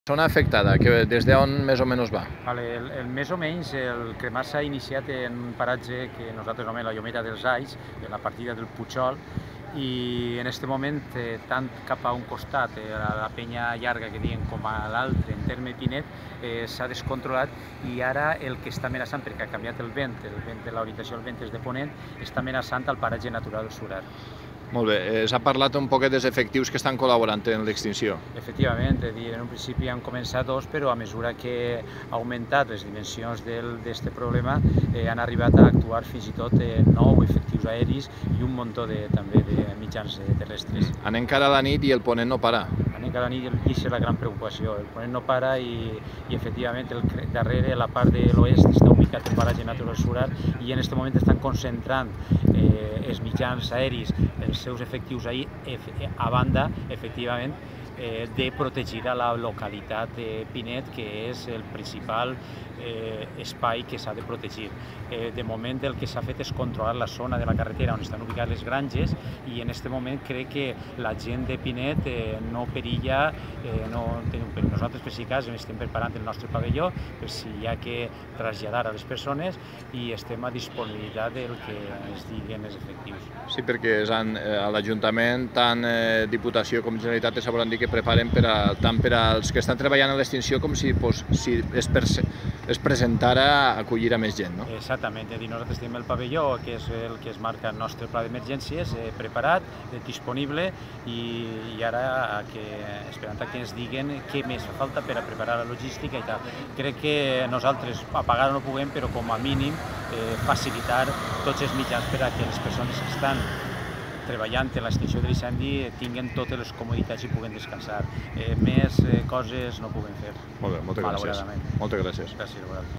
Zona afectada, que des d'on més o menys va? Més o menys el cremar s'ha iniciat en un paratge que nosaltres anomenem la Llomera dels Alls, en la partida del Pujol, i en aquest moment, tant cap a un costat, a la penya llarga que diem, com a l'altre, en terme Pinet, s'ha descontrolat, i ara el que està amenaçant, perquè ha canviat el vent de l'orientació del vent és de ponent, està amenaçant el paratge natural del Surar. Molt bé, s'ha parlat un poquet dels efectius que estan col·laborant en l'extinció. Efectivament, en un principi han començat dos, però a mesura que ha augmentat les dimensions d'aquest problema han arribat a actuar fins i tot 9 efectius aeris i un muntó també de mitjans terrestres. Anem cara a la nit i el ponent no para. Anem cada nit i aquesta és la gran preocupació. El ponent no para i efectivament darrere, la part de l'oest, està ubicat el paratge natural Surar i en aquest moment estan concentrant els mitjans aeris, els seus efectius ahir, a banda, efectivament, de protegir a la localitat de Pinet, que és el principal espai que s'ha de protegir. De moment el que s'ha fet és controlar la zona de la carretera on estan ubicades les granges i en aquest moment crec que la gent de Pinet no perilla, no tenim perill. Nosaltres, per si cas, estem preparant el nostre pavelló per si hi ha que traslladar a les persones i estem a disponibilitat del que ens diguen els efectius. Sí, perquè a l'Ajuntament, tant Diputació com Generalitat es sabran dir que preparen tant per als que estan treballant a l'extinció com si es presentara a acollir a més gent, no? Exactament, nosaltres tenim el pavelló, que és el que es marca el nostre pla d'emergències, preparat, disponible, i ara esperant que ens diguen què més fa falta per a preparar la logística i tal. Crec que nosaltres apagar no puguem, però com a mínim facilitar tots els mitjans per a que les persones que estan treballant en l'extinció de l'incendi tinguin totes les comoditats i puguen descansar. Més coses no puguem fer. Molt bé, moltes gràcies. Malauradament. Moltes gràcies. Gràcies a vosaltres.